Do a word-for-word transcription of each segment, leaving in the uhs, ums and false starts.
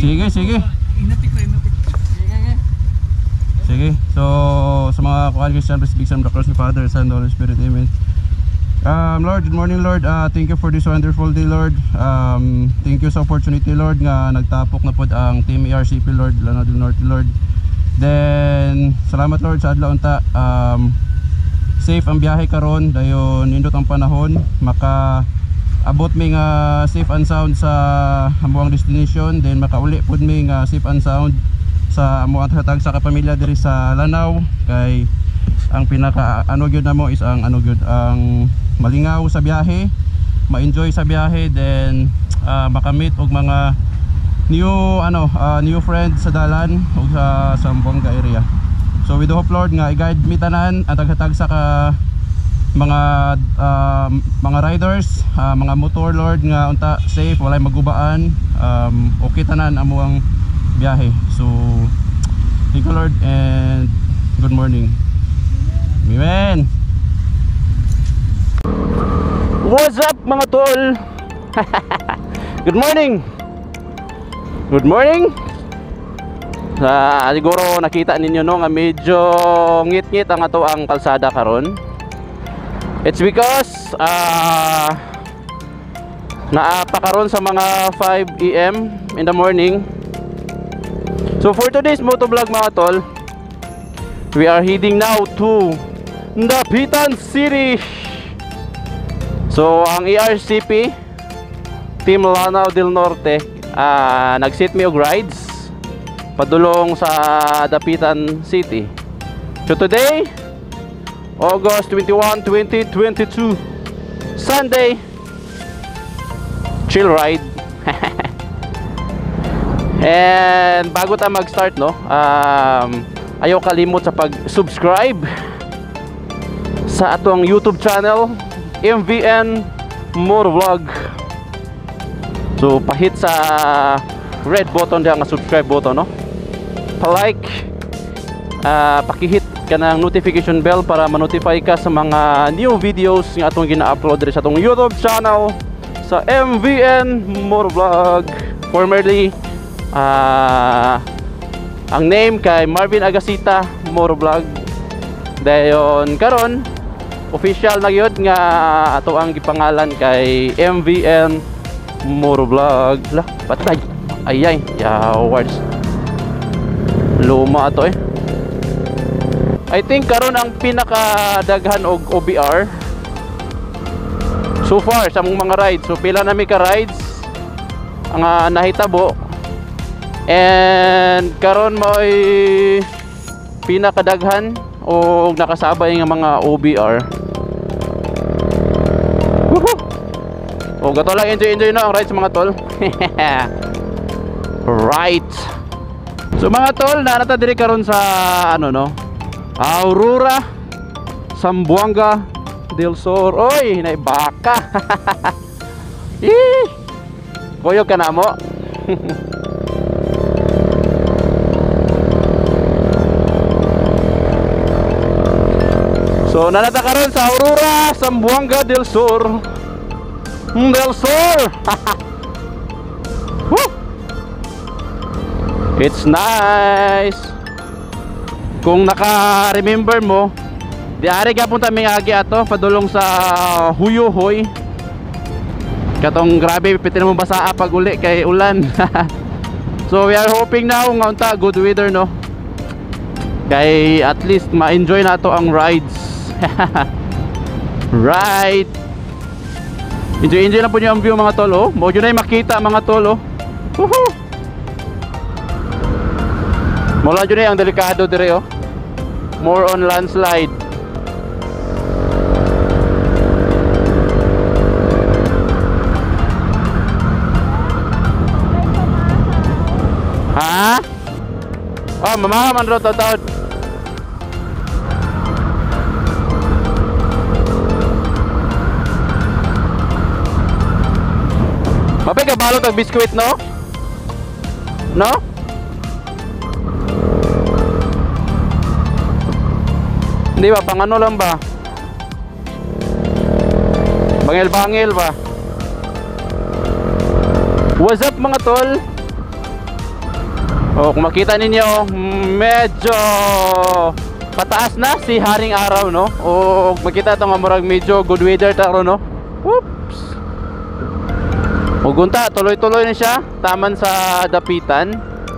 Sige, sige. Sige. So sa mga kuhan Christian, please big some the cross of Father, Son, Holy Spirit. Amen. Um, Lord, good morning Lord. Uh, thank you for this wonderful day Lord. Um, thank you sa opportunity Lord nga nagtapok na pod ang Team E R C P Lord, Lanao del Norte Lord. Then salamat Lord sa adlaw unta. Um, safe ang biyahe karon dayon nindot ang panahon maka abot mi nga safe and sound sa amuang destination, then makauli pod mi nga safe and sound sa amuang hatag sa kapamilya diri sa Lanao. Kay ang pinaka ano gyud namo is ang ano gyud ang malingaw sa biyahe, ma-enjoy sa biyahe, then uh, makamit og mga new ano uh, new friends sa dalan ug sa Zamboanga area. So we do hope Lord nga i-guide mi tanan ang taghatag sa ka mga uh, mga riders, uh, mga motor Lord nga unta safe, walay magubaan, um, okay tanan amo ang biyahe. So thank you Lord and good morning. Amen. What's up mga tol? Good morning. Good morning. Sa uh, siguro nakita ninyo no nga medyo ngit-ngit ang ato ang kalsada karon. It's because uh, naapa karon sa mga five A M in the morning. So for today's motovlog mga tol, we are heading now to Dapitan City. So ang E R C P Team Lanao del Norte uh, nag-set me og rides padulong sa Dapitan City. So today August twenty-first, twenty twenty-two, Sunday, chill ride. And bago tayo mag-start no, um, ayaw kalimot sa pag-subscribe sa atong YouTube channel M V N Motovlog. So pahit sa red button diyan nga subscribe button no, pa-like, uh, pakihit ka ng notification bell para ma-notify ka sa mga new videos nga atong gina-upload diri sa atong YouTube channel sa M V N Motovlog. Formerly uh, ang name kay Marvin Agasita Motovlog. Dayon karon official na gyud nga ato ang gipangalan kay M V N Motovlog. Lah, patay. Ayay, yawards. Luma ato eh. I think karon ang pinakadaghan og O B R so far sa mong mga rides. So pila na mi ka rides ang uh, nahitabo. And karon mo ay pinakadaghan o nakasabay nga mga O B R. Woohoo! O gato lang, enjoy enjoy na ang rides mga tol. Right. So mga tol, nanata diri karon sa ano no, Aurora, Zamboanga del Sur. Oy, nay baka. Ih. Koyo ka na mo. So nanata karon sa Aurora, Zamboanga del Sur. Del Sur. Woo! It's nice. Kung naka-remember mo, diari ka punta may agi ato padulong sa Huyuhoy. Katong grabe pitin mo basa pag uli kay ulan. So we are hoping now nga unta good weather no. Kay at least ma-enjoy nato ang rides. Right. Enjoy enjoy lang po niyo ang view mga tol oh. Mo yun ay makita mga tol oh. Woohoo. Mula dyan ang delikado dire oh. More on landslide. Ha? Oh, mamahaman ro taud. Mapay ka balot ang biskuit no? No? Hindi ba? Pang ano lang ba? Bangil-bangil ba? What's up mga tol? So kung makita ninyo, medyo pataas na si haring araw, no? O makita ito nga murag medyo good weather taro, no? Whoops! Ugunta, tuloy-tuloy na siya, taman sa dapitan.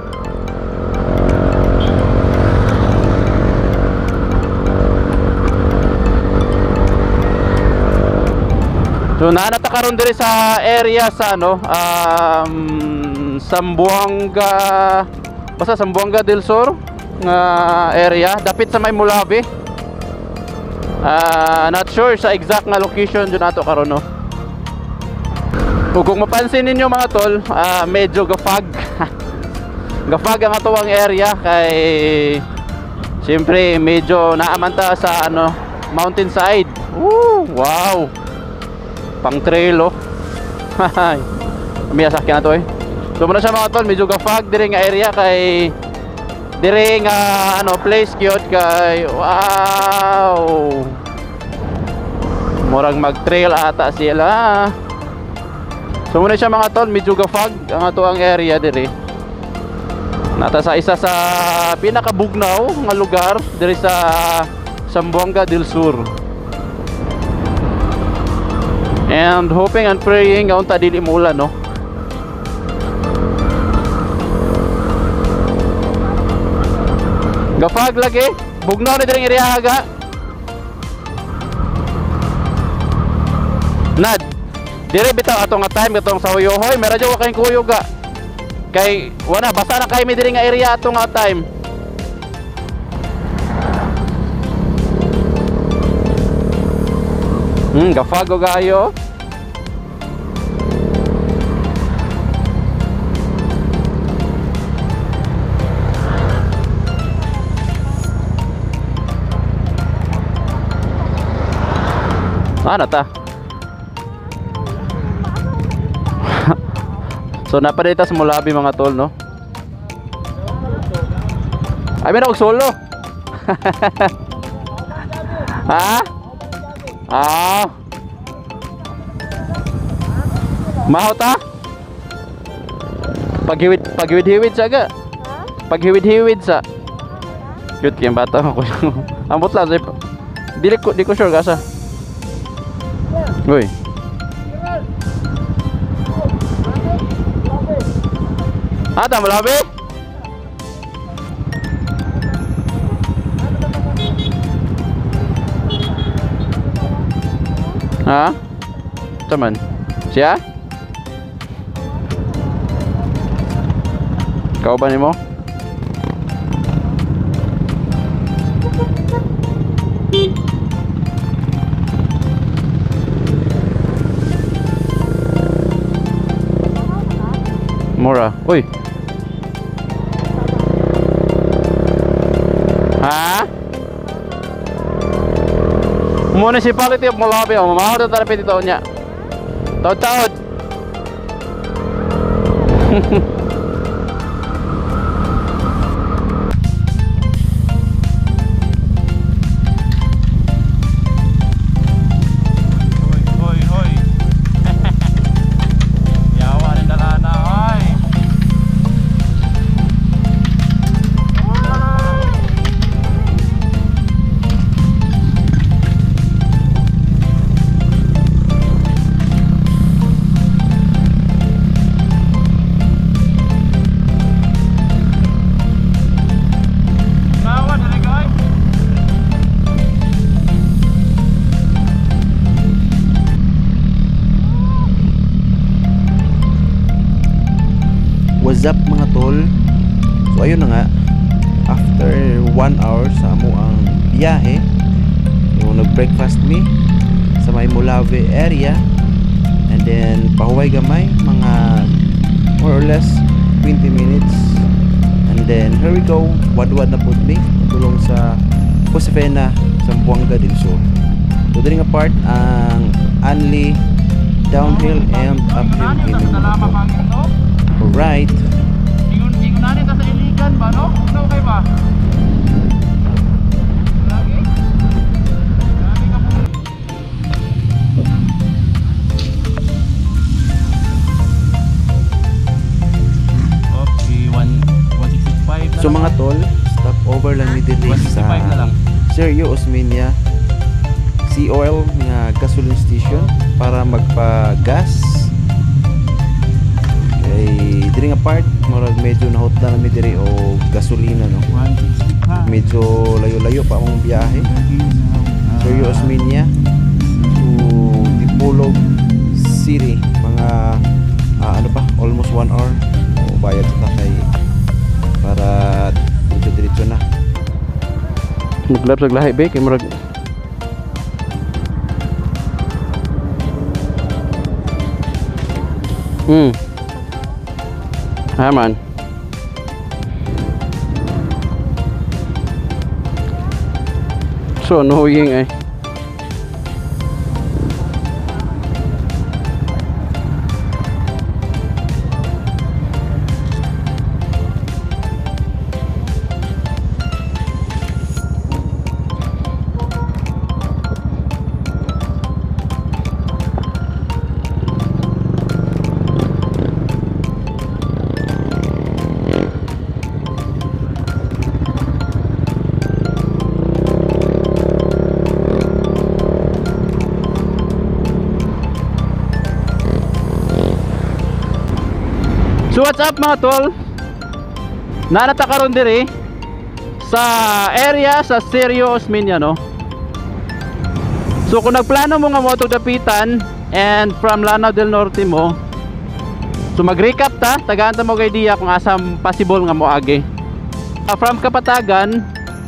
So naanata karon diri sa area sa ano, um, Zamboanga, basta Zamboanga del Sur nga area, dapit sa may Mulabi. Uh, not sure sa exact nga location dyan nato karon, no? Kung mapansin ninyo mga tol, uh, medyo gafag gafag ang ato ang area kay siyempre medyo naamanta sa ano, mountainside. Woo, wow, pang trail, oh. May sasakyan na to, eh. So muna siya mga tol, medyo gafag diri nga area kay diri nga ano place cute kay wow, murang mag trail ata sila. So muna siya mga tol, medyo gafag ang ato ang area diri. Nata sa isa sa pinakabugnaw nga lugar diri sa Zamboanga del Sur. And hoping and praying nga unta dili mulan, no. Gafag lagi, bugnaw ni diri area haga. Nad dire bitaw ato nga time katong sa Hoyohoy, meron jo kay kuyog ga. Kay wala basta na kay mi diri nga area ato nga time. Hmm, gafag og ayo. Ano ta? So napadita sa Mulabi mga tol, no? Ay meron og solo. Ha? Ah. Mahot ta? Paghiwid, paghiwid-hiwid sa ga. Paghiwid-hiwid sa. Cute kayong bata ko. Ambot lang sa. Dili ko, di ko sure gasa. Uy. Ah, tama labi? Ha? Taman. Siya? Kau ba nimo? Mura. Uy. Ha? Municipality of Mulabi. Oh, mamahal na tarapit ito niya. Taod-taod. What's up mga tol? So ayun na nga, after one hour sa amo ang biyahe, yung nag-breakfast me sa may Mulabi area, and then pahuway gamay mga more or less twenty minutes, and then here we go, wadwad na pud mi tulong sa Josefina Zamboanga del Sur. So dili nga part ang only downhill and uphill gaming mga tol. Alright. Ingon ingon na ta sa iligan ba, no? Ano kay ba? Lagi. Lagi ka po. Okay, one one sixty. So mga tol, stop over lang ni diri one fifty-five na sa lang. Sergio Osmeña Sea Oil nga gasoline station para magpa-gas. Kay diri nga part murag medyo nahot na mi diri o gasolina no. one sixty-five. Medyo layo-layo pa ang biyahe. Sergio Osmeña to Dipolog City, mga ah, ano pa, almost one hour o bayad sa takay para diretso-diretso na. Maglap sa lahi be kay murag Hmm. Aman. So annoying eh. So what's up mga tol? Nanata karon diri sa area sa Sergio Osmeña no. So kung nagplano mo nga mo to dapitan and from Lanao del Norte mo, so mag-recap ta, tagaan ta mo kay idea kung asam possible nga mo agi. Uh, from Kapatagan,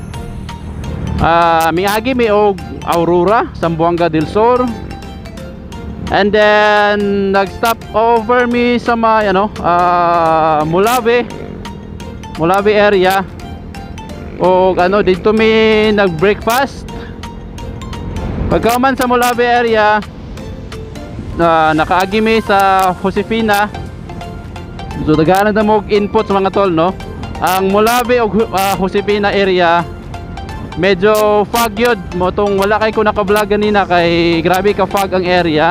uh, miagi mi og Aurora, Zamboanga del Sur. And then nag-stop over mi sa may ano, uh, Mulawi Mulawi area. O ano dito mi nag-breakfast. Pagkauman sa Mulawi area, uh, nakaagi mi sa Josefina. So daghanan na mo input sa mga tol no. Ang Mulawi o uh, Josefina area medyo fog yun mo tong wala kay ko naka-vlog ganina kay grabe ka fog ang area.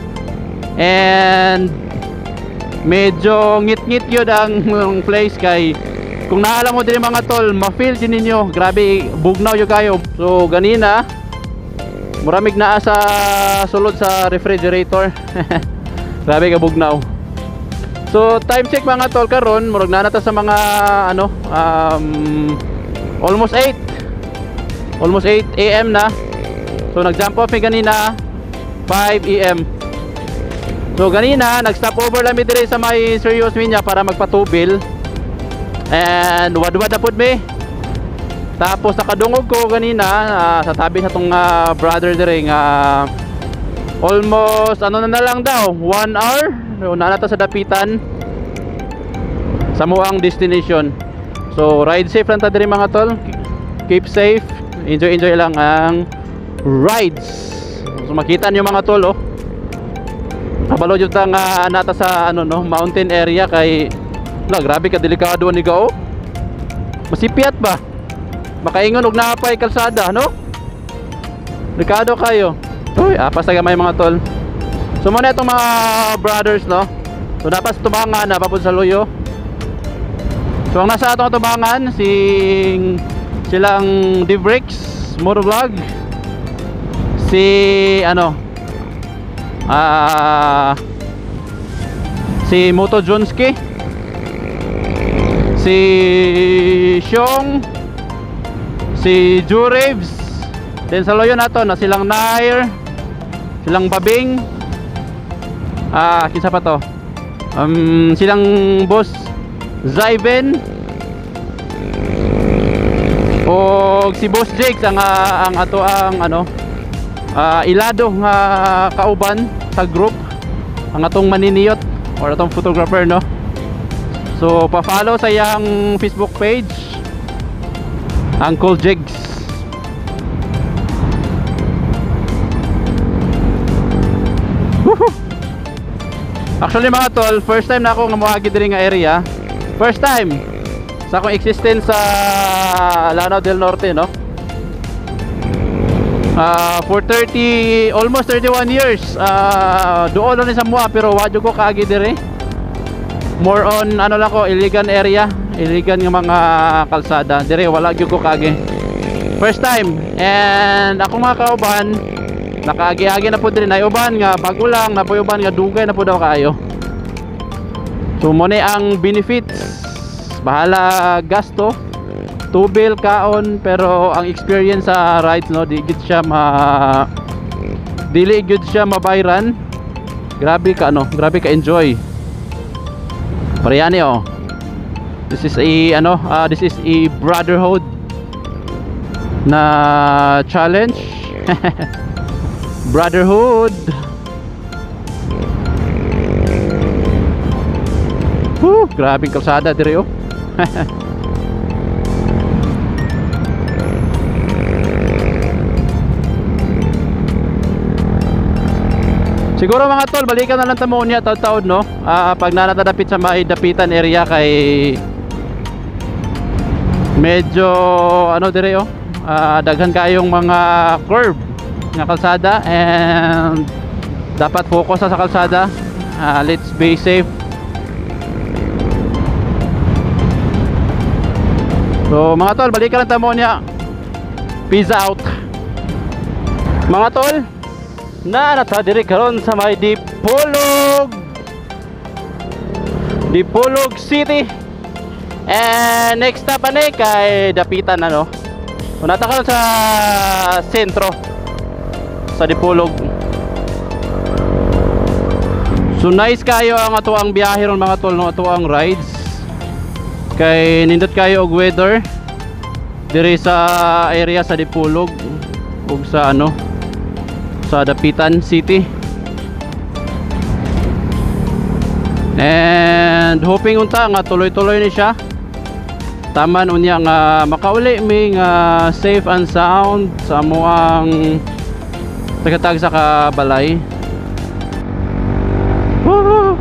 And medyo ngit-ngit yun ang place kay kung naalam mo din mga tol, ma-feel din ninyo grabe bugnaw yung kayo. So ganina muramig na sa sulod sa refrigerator. Grabe ka bugnaw. So time check mga tol karon murag na nata sa mga ano um, almost eight almost eight A M na. So nag-jump off mi ganina five A M So ganina nag-stop over lang mi dire sa may Sergio Osmeña para magpatubil. And wad-wad na pud mi. Tapos nakadungog ko ganina uh, sa tabi sa tong uh, brother dire nga almost ano na, na lang daw one hour na nata sa dapitan sa moang destination. So ride safe lang ta dire mga tol. Keep safe. Enjoy enjoy lang ang rides. So makita niyo mga tol oh. Kabalo jud ta nga nata sa ano no, mountain area kay la grabe ka delikado ni gao. Masipiat ba? Makaingon og napay kalsada no? Delikado kayo. Uy, apas na gamay mga tol. So muna itong mga brothers no. So dapat tumangan na papud sa Loyo. So ang nasa atong tumangan si silang Divrix Motovlog. Si ano Ah, uh, si Moto Jonski, si Xiong, si Jureves, then sa Loyo nato na silang Nair, silang Babing, ah, kinsa pa to? Um, silang Boss Zayben, o si Boss Jake ang uh, ang ato ang ano uh, ilado nga kauban sa group ang atong maniniyot or atong photographer no. So pa-follow sa iyang Facebook page Uncle Jigs. Woohoo! Actually mga tol, first time na ako nga moagi diri nga area. First time sa akong existence sa Lanao del Norte no. Uh, for thirty, almost thirty-one years uh, doon lang sa mua pero wadyo ko kaagi dire. More on ano lang ko, Iligan area iligan ng mga kalsada. Dire wala gyud ko kage. First time. And ako mga kauban, nakaagi-agi na po din ay uban nga bago lang na po uban nga dugay na po daw kayo. So mo ni ang benefits. Bahala gasto, tubil kaon, pero ang experience sa rides no, di gid siya ma dili gid siya mabayran. Grabe ka ano, grabe ka enjoy. Parehani oh. This is a ano, uh, this is a brotherhood na challenge. Brotherhood. Woo, grabe kalsada dire oh. Siguro mga tol, balikan na lang tamo niya taon-taon no. Uh, pag nanatadapit sa may dapitan area kay medyo ano dire oh. Uh, daghan kayong mga curve nga kalsada and dapat focus sa kalsada. Uh, let's be safe. So mga tol, balikan lang tamo niya. Peace out. Mga tol, na natadiri karon sa may Dipolog Dipolog City. And next stop ani kay dapitan ano. Unata karon sa sentro sa Dipolog. So nice kayo ang ato ang biyahe ron mga tol no, ato ang rides. Kay nindot kayo og weather diri sa area sa Dipolog ug sa ano sa Dapitan City. And hoping unta nga tuloy-tuloy ni siya. Taman unya nga makauli mi nga safe and sound sa amoang tagatag sa kabalay. Woo!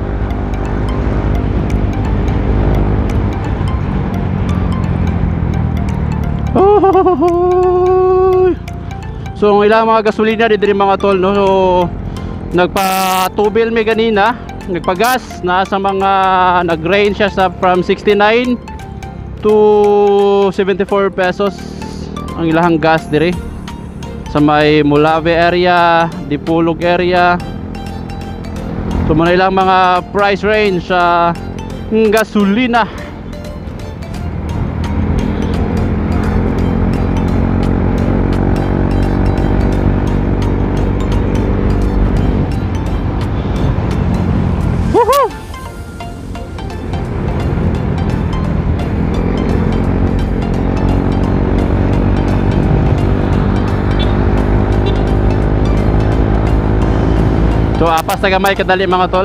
Oh! So ang ilang mga gasolina di diri mga tol no. So nagpa-tubil mi ganina, nagpagas na sa mga nag-range siya sa from sixty-nine to seventy-four pesos ang ilang gas diri sa may Mulave area, Dipolog area. So muna ilang mga price range sa uh, gasolina. So apas na gamay kadali mga tol.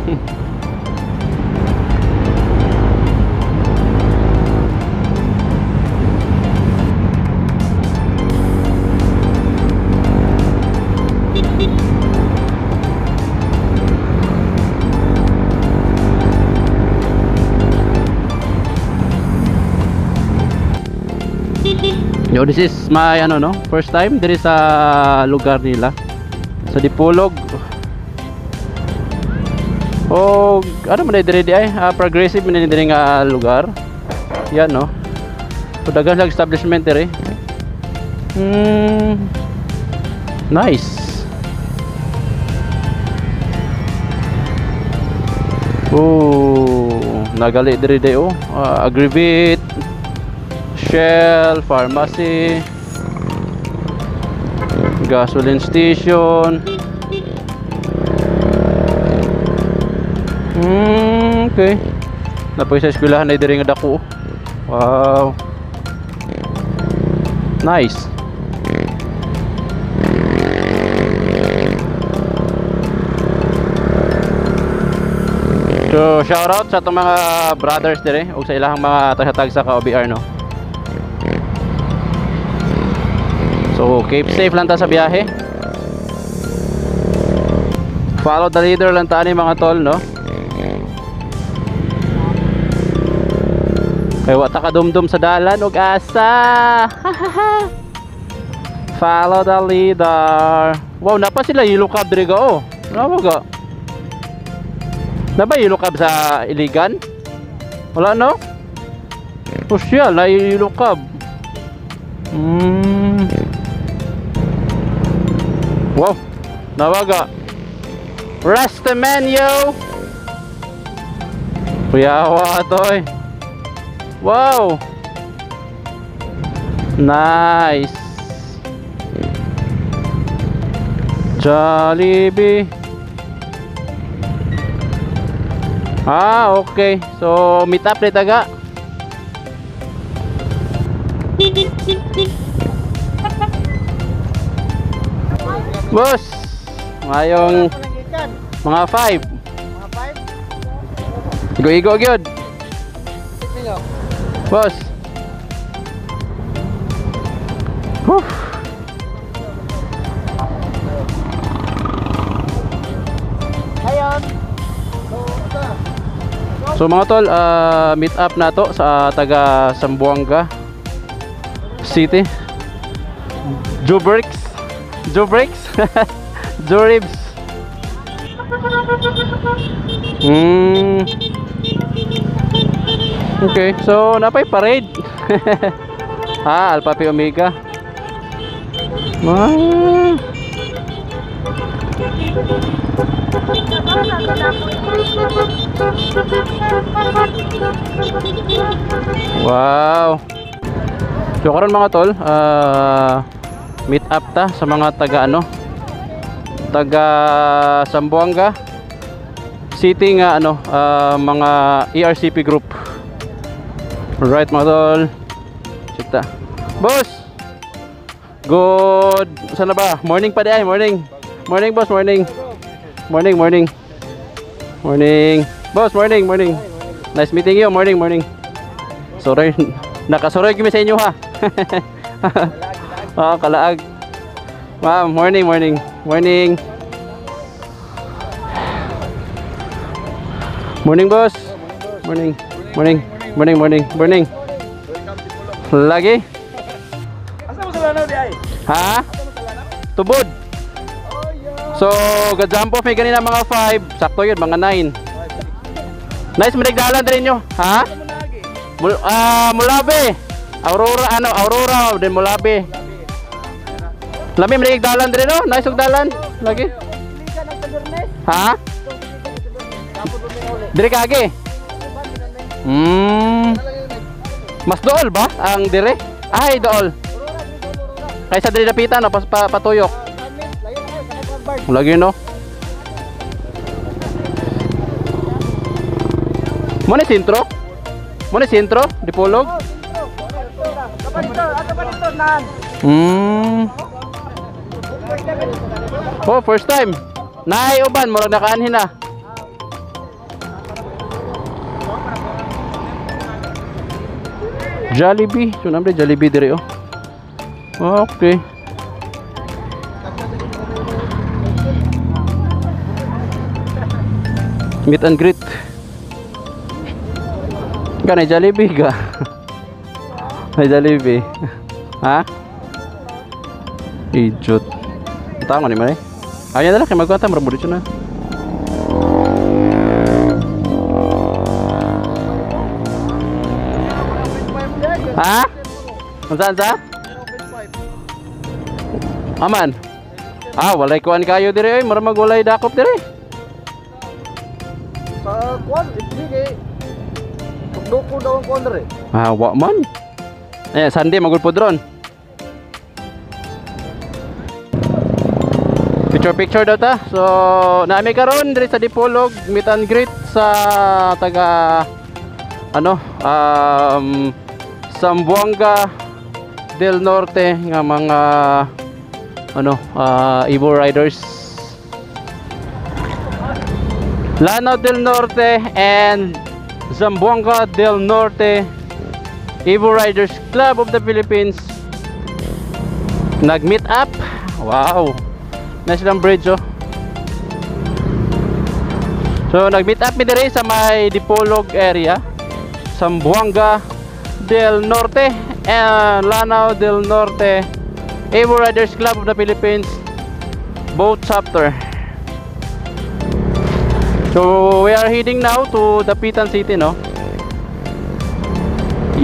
Yo, this is my ano no, first time diri sa lugar nila sa Dipolog. Oh, ano man diri di ay uh, progressive man diri nga lugar. Yan no. Daghang sa establishment diri. Hmm. Nice. Oh, nagali diri di oh. Uh, Agribit, Shell, pharmacy, gasoline station. Hmm, okay. Napoy sa eskwelahan ay diri nga dako. Wow. Nice. So, shout out sa itong mga brothers diri o sa ilang mga tagatag sa ka O B R no. So, keep safe lang ta sa biyahe. Follow the leader lang ta ni mga tol no. Kaya wata ka dumdum sa dalan og asa. Follow the leader. Wow, napa sila yellow cab diri ga oh. Napa ga? Napa yellow cab sa Iligan? Wala no? Oh siya, nailukab. Hmm. Wow, nawaga. Rastamanyo. Kuyawa to eh. Wow. Nice. Jollibee. Ah, okay. So, meet up dito taga. Boss, ngayong mga five. Mga five? Igo-igo gyud. Boss. Whew. Ayan. So mga tol, uh, meet up na to sa taga Zamboanga City. Jobrix. Jobrix. Joribs. Hmm. Okay, so napay parade. Ah, Alpha Pi Omega. Ah. Wow. So karon mga tol, uh, meet up ta sa mga taga ano, taga Zamboanga City nga ano, uh, mga E R C P group. Alright mga tol. Check ta. Boss. Good. Saan na ba? Morning pa di ay, morning. Morning boss, morning. Morning, morning. Morning. Boss, morning, morning. Nice meeting you. Morning, morning. Sorry. Nakasuroy kami sa inyo ha. Oh, kalaag. Ma'am, morning, morning. Morning. Morning, boss. Morning. Morning. Morning, morning. Morning. Lagi? Asa mo sa lanaw di ay? Ha? Tubod. So, gajump off may ganina mga five. Sakto yun, mga nine. Nice, manigdalan din nyo. Ha? Mul ah, Mulabe. Aurora, ano, Aurora. Then Mulabe. Lami, manigdalan din no? Nice, ugdalan. Lagi. Ha? Dire kage. Hmm. Mas dool ba ang dire? Ay, dool. Kaysa dire dapitan, no? Pas pa, patuyok. Lagi no. Mo ni sentro? Mo ni sentro? Dipolog? Hmm. Oh, first time. Nay uban murag nakaanhin na. Jollibee, so namre Jollibee dire oh. Okay. Meet and greet. Ganay Jollibee ga. May Jollibee. Ha? Ijut. Tango ni mare. Ayan na lang kay magkwanta mara dito na. Ha? Unsa sa? Aman. Ah, walay kuan kayo dire oy, mara magwalay dakop dire. Sa kuan, hindi kay Doko daw ang kuan dire. Ah, wa man. Eh, Sunday magulpod ron. Picture picture daw ta. So, naami karon dire sa Dipolog, meet and greet sa taga ano, um Zamboanga del Norte nga mga ano, uh, Evo Riders. Lanao del Norte and Zamboanga del Norte Evo Riders Club of the Philippines nag-meet up. Wow. Nice lang bridge oh. So nag-meet up mi dire sa may Dipolog area, Zamboanga del Norte and Lanao del Norte Evo Riders Club of the Philippines, both chapter. So we are heading now to Dapitan City, no?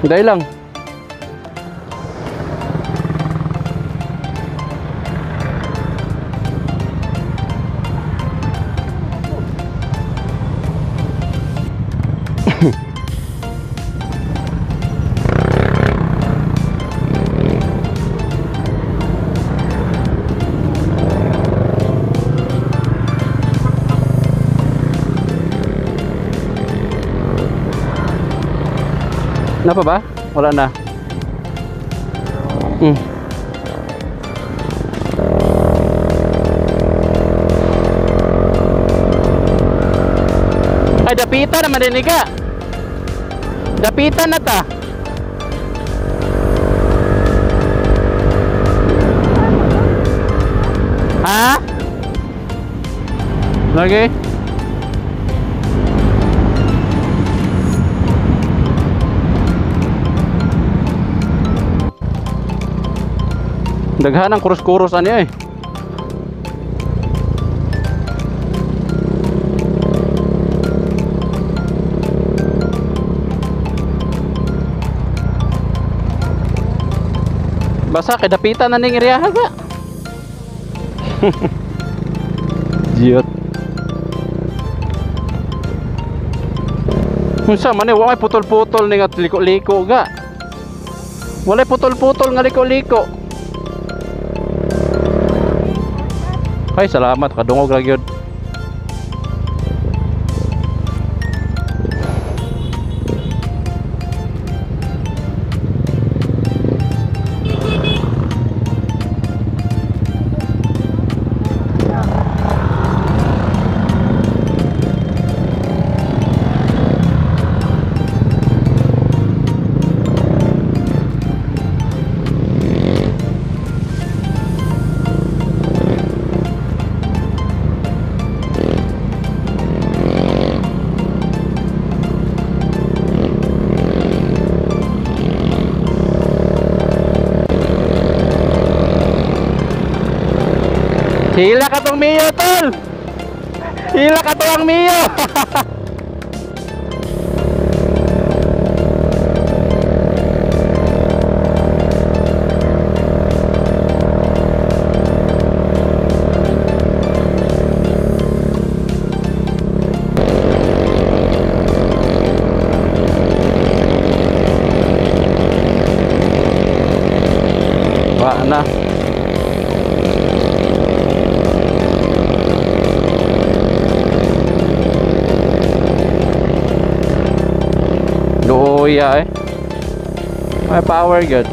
Dahil lang. Na pa ba? Wala na. Hmm. Ay, dapitan naman din ka. Dapitan na ta. Ha? Lagi? Daghan ang kurus-kurus ano eh. Basa kay dapitan na ning iriyaha ga. Jiyot. Unsa man eh, wa may putol-putol ning at liko-liko ga. Walay putol-putol nga liko-liko. Ay, salamat, kadungog lang yun. Hila ka tong Mio, tol. Hila ka tong Mio. Wah na. Luya eh. May power good.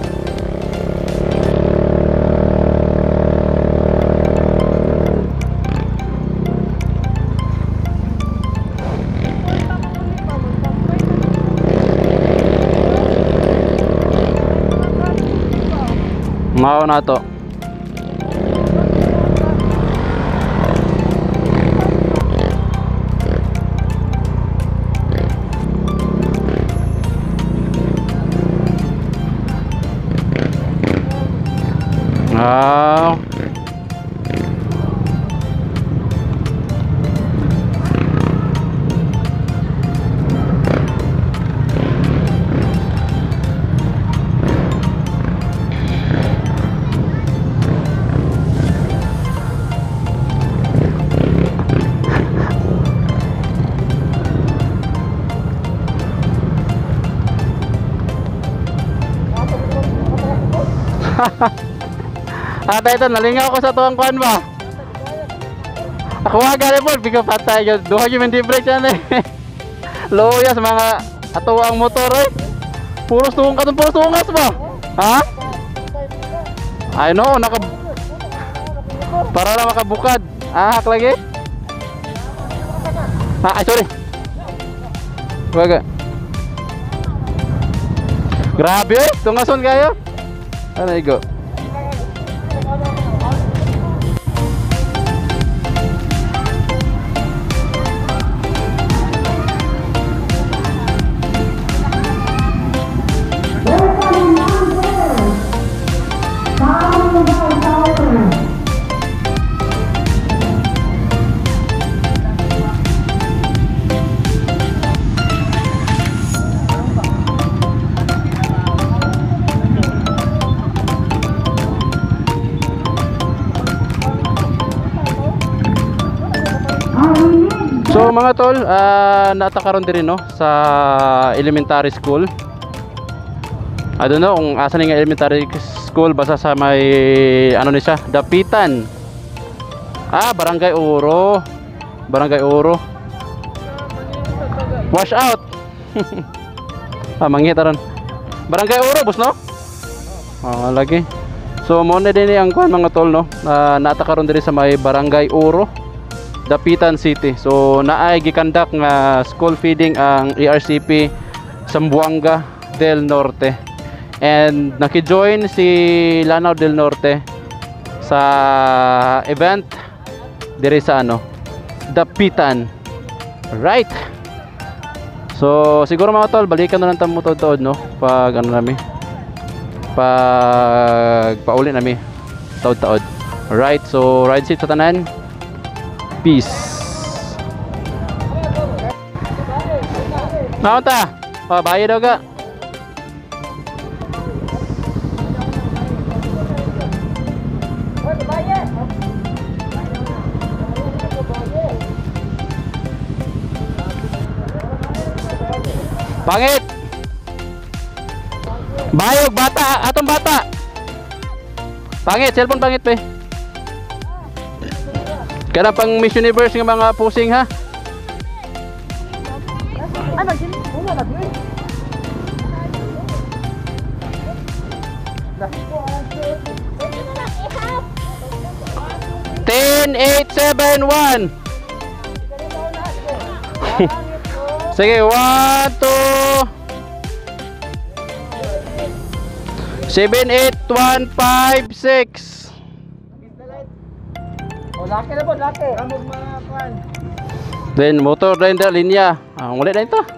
Mao na to. Ah. Ata ito, nalingaw ko sa tuwang kuhan ba? Ako nga gali po, bigo patay yun. Duha yung hindi brake yan eh. Loya sa mga atuwang motor eh. Puros tungkas, puros tungkas ba? Ha? I know, naka... para lang makabukad. Ahak lagi? Ah, ay sorry. Baga. Grabe eh, tungason kayo. Ano igo? So mga tol, uh, natakaroon din rin no sa elementary school. I don't know kung asan nga elementary school, basta sa may ano ni siya, Dapitan. Ah, Barangay Oro. Barangay Oro. Wash out. Ah, mangita ron. Barangay Oro, bus no? Ah, lagi. So mo na din ang kuan mga tol no. Uh, natakaroon din sa may Barangay Oro, Dapitan City. So naay gikandak nga school feeding ang E R C P Zamboanga del Norte. And naki-join si Lanao del Norte sa event diri sa ano, Dapitan. Right. So siguro mga tol, balikan na lang tamo tuod no pag ano nami. Pag pauli nami taod-taod. Right. So ride safe sa tanan. Peace. Naunta. Oh, bayad daw ka. Pangit. Bayog bata, atong bata. Pangit, cellphone pangit pe. Kaya pang Miss Universe ng mga pusing ha. Ano yun? Una na yun. ten, eight, seven, one. Sige, one, two, seven, eight, one, five, six. O, laki na po, laki. Ramog mga kwan. Then, motor rin na linya. Ah, ulit na ito.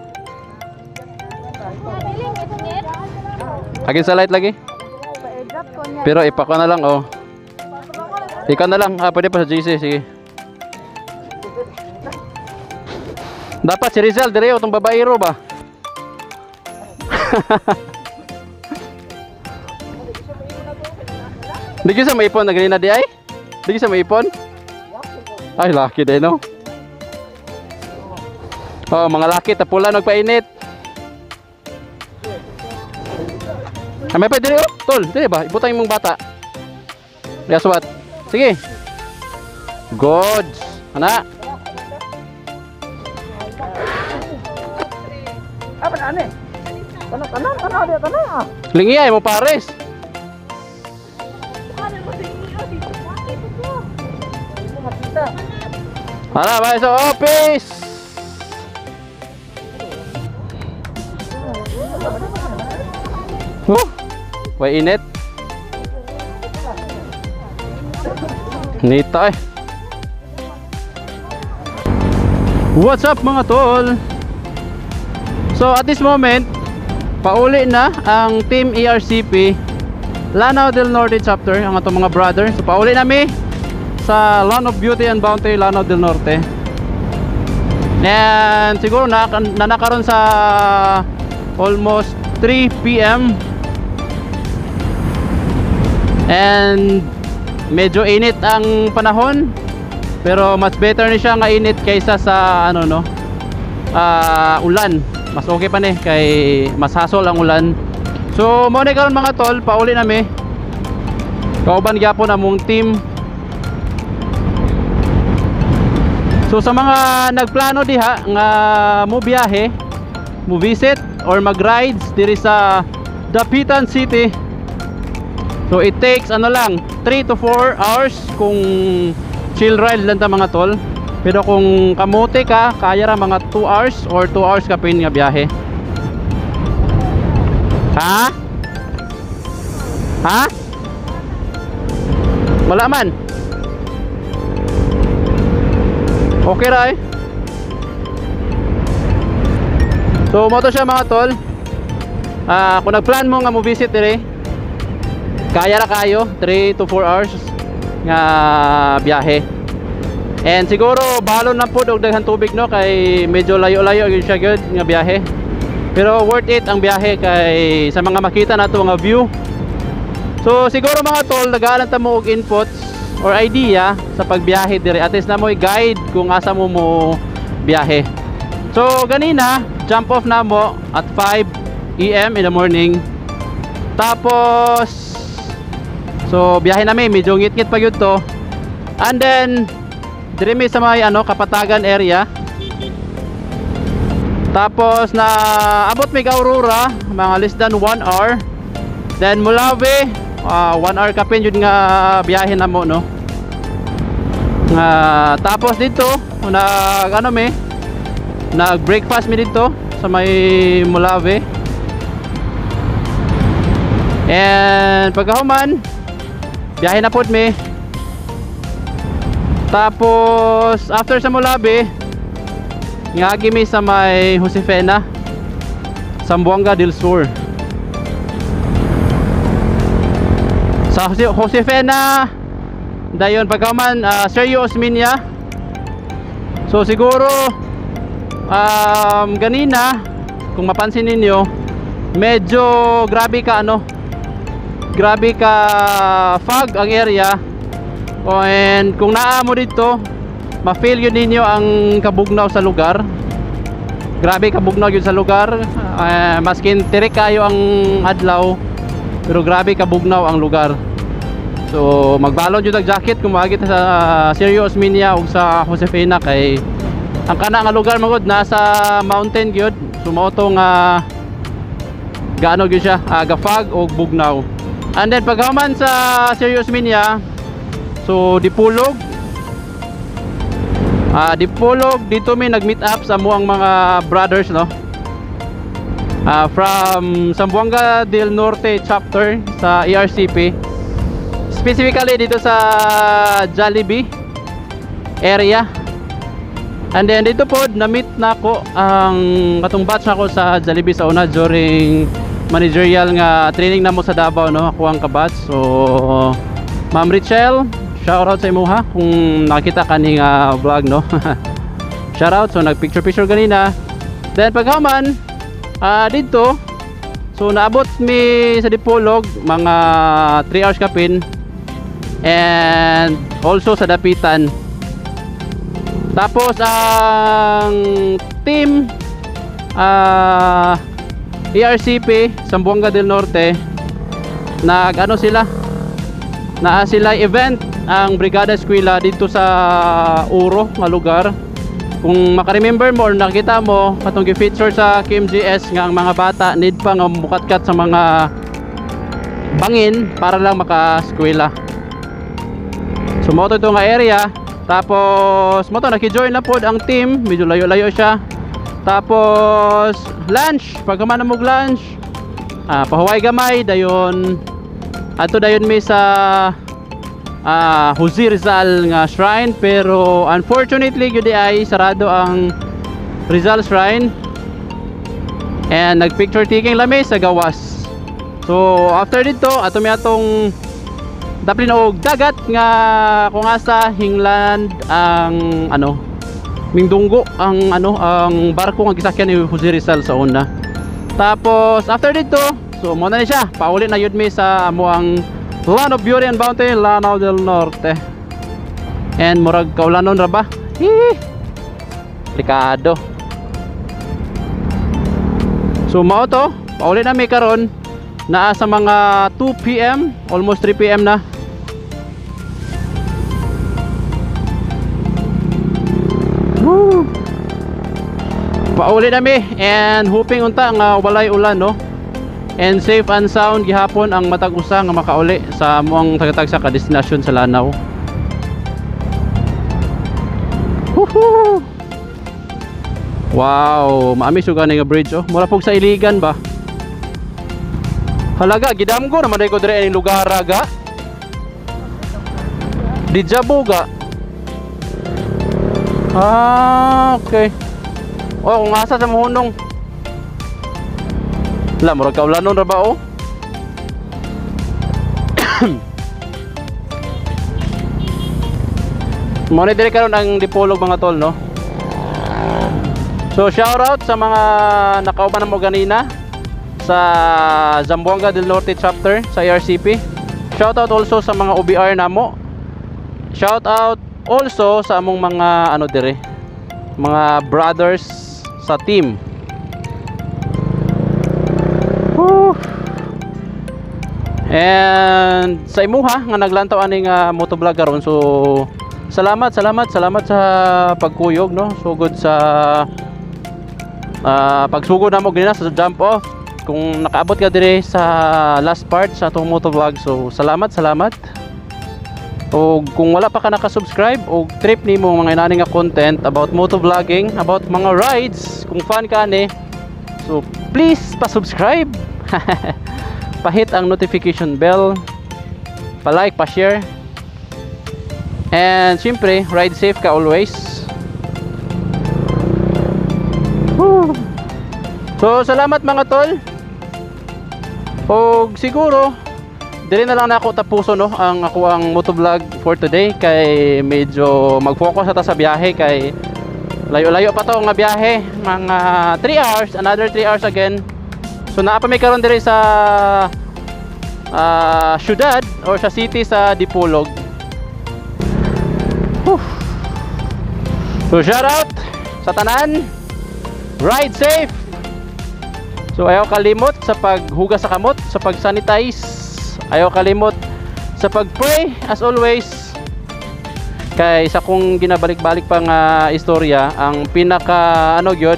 Agin sa light lagi. Pero ipako na lang, oh. Ikaw na lang, ah, pwede pa sa G C, sige. Dapat si Rizal, dire itong babaero ba? Di ka sa maipon na ganina di ay? Di ka sa maipon? Ay, laki din no? Oh, mga laki, tapulan nagpainit. Ay, may pa dire oh, tol, dire ba? Ibutang mong bata. Yes, what? Sige. Good. Ana. Apa na ane? Tanah, tanah, tanah dia tanah. Lingi ay mo pares. Hala, bye sa office. Oh, way init. Nita eh. What's up mga tol? So at this moment, pauli na ang Team E R C P Lanao del Norte chapter, ang atong mga brother. So pauli nami sa Land of Beauty and Bounty, Lanao del Norte. And siguro na, na nakaroon sa almost three P M And medyo init ang panahon, pero mas better ni siya nga init kaysa sa ano no, uh, ulan. Mas okay pa ni kay mas hasol ang ulan. So mo ni karon mga tol, pauli nami. Kauban gyapon among team. So sa mga nagplano diha nga mo biyahe, mo visit or mag-rides diri sa Dapitan City. So it takes ano lang three to four hours kung chill ride lang ta mga tol. Pero kung kamote ka, kaya ra mga two hours or two hours ka pin nga biyahe. Ha? Ha? Wala man. Okay ra eh. So mo to siya mga tol. Ah, kung nagplan mo nga mo visit dire, kaya ra kayo three to four hours nga biyahe. And siguro balon lang po og daghan tubig no, kay medyo layo-layo gyud siya gyud nga biyahe. Pero worth it ang biyahe kay sa mga makita nato nga view. So siguro mga tol, nagaalan ta mo og inputs or idea sa pagbiyahe dire. At least na mo'y guide kung asa mo mo biyahe. So ganina jump off na mo at five A M in the morning. Tapos so biyahe namin, medyo ngit-ngit pa yun to. And then dire mi sa may ano Kapatagan area. Tapos na abot mi ka Aurora mga less than one hour. Then Mulawi uh, one hour kapin yun nga biyahe na mo no. Uh, tapos dito nag ano mi nag breakfast mi dito sa may Mulawi. And pagkahuman biyahe na pod mi. Tapos after sa Mulawi ngagi mi sa may Josefina, Zamboanga del Sur. Sa Josefina dayon pagkaman uh, Sergio Osmeña. So siguro um, ganina kung mapansin ninyo medyo grabe ka ano grabe ka fog ang area. Oh, and kung naa mo dito ma-feel yun ninyo ang kabugnaw sa lugar. Grabe kabugnaw yun sa lugar. uh, maskin tirik kayo ang adlaw pero grabe kabugnaw ang lugar. So magbalon jud ang jacket kung magit sa uh, Sergio Osmeña ug sa Josefina kay ang kana nga lugar magod nasa mountain gyud. Sumoto nga gaano gyud siya uh, gafag og bugnaw. And then paghuman sa Sergio Osmeña so Dipolog. Ah uh, Dipolog dito may nag-meet up sa muang mga brothers no. Uh, from Zamboanga del Norte chapter sa E R C P. Specifically dito sa Jollibee area. And then dito po na-meet na ko ang katong batch na ko sa Jollibee sa una during managerial nga training na mo sa Davao no. Ako ang kabatch. So Ma'am Richelle, shout out sa imo ha kung nakita kaning uh, vlog no. Shout out. So nag picture picture ganina. Then pagkaman uh, dito so naabot mi sa Dipolog mga three hours kapin. And also sa Dapitan. Tapos ang team uh, E R C P Zamboanga del Norte nag ano sila naa sila event ang Brigada Eskwela dito sa Uro nga lugar. Kung makaremember mo or nakita mo katong gi-feature sa K M G S nga ang mga bata need pa nga mukatkat sa mga bangin para lang maka-eskwela. So mo to nga area. Tapos mo to naki-join na pod ang team, medyo layo-layo siya. Tapos lunch, pagkaman na mo lunch ah, pahuway gamay dayon ato dayon mi sa ah, Jose Rizal nga shrine. Pero unfortunately gyud ay sarado ang Rizal shrine. And nag picture taking lami sa gawas. So after dito ato mi atong daplin og dagat nga kung asa hingland ang ano Mindunggo ang ano ang barko nga gisakyan ni Jose Rizal sa una. Tapos after dito so mo na ni siya pauli na yud mi sa amo ang Land of Beauty and Bounty, Lanao del Norte. And murag kaulanon ra ba? Hih. Delikado. So mao to pauli na mi karon naa sa mga two P M almost three P M na. Woo! Pauli na mi and hoping unta nga walay ulan no. And safe and sound gihapon ang matag usa nga makauli sa amuang tagatag sa ka-destinasyon sa Lanao. Woohoo! Wow, maami suga nga bridge oh. Mura pog sa Iligan ba? Halaga gidamgo naman ko dire ning lugar aga. Di Jabo ga. Ah, okay. Oh, kung asa sa mahunong. La, murag kaulanon ra ba oh? Mo ni dire karon ang Dipolog mga tol no. So shout out sa mga nakauban mo ganina sa Zamboanga del Norte chapter sa E R C P. Shout out also sa mga O B R namo. Shout out also sa among mga ano dire, mga brothers sa team. Whew. And sa imuha nga naglantaw aning uh, motovlog karon, so salamat salamat salamat sa pagkuyog, no, sugod sa uh, pagsugod namo gina sa jump off. Kung nakaabot ka dire sa last part sa atong motovlog, so salamat salamat. O kung wala pa ka naka-subscribe o trip nimo mga inani nga content about motovlogging, about mga rides, kung fan ka ni, so please pa-subscribe. Pa-hit ang notification bell, pa-like, pa-share. And syempre, ride safe ka always. Woo. So salamat mga tol. O siguro dili na lang na ako tapuso, no, ang ako ang motovlog for today, kay medyo mag-focus ata sa biyahe, kay layo-layo pa to nga biyahe, mga three hours, another three hours again. So naa pa may karon dire sa uh, syudad or sa city sa Dipolog. Whew. So shout out sa tanan, ride safe. So ayaw kalimot sa paghugas sa kamot, sa pag-sanitize. Ayaw kalimot sa pag-pray as always. Kay sa kung ginabalik-balik pa nga istorya, ang pinaka ano gyud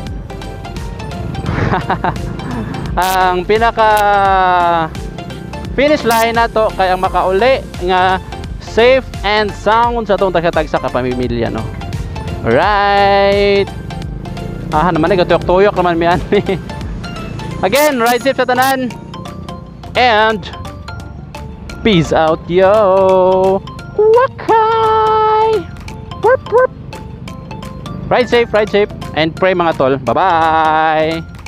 ang pinaka finish line na to kay ang makauli nga safe and sound sa tong tagatag sa kapamilya, no. Alright. Ah, naman ay gatuyok-tuyok naman mi ani. Again, ride safe sa tanan. And peace out, yo. Wakay. Warp, warp. Ride safe, ride safe, and pray mga tol. Bye-bye.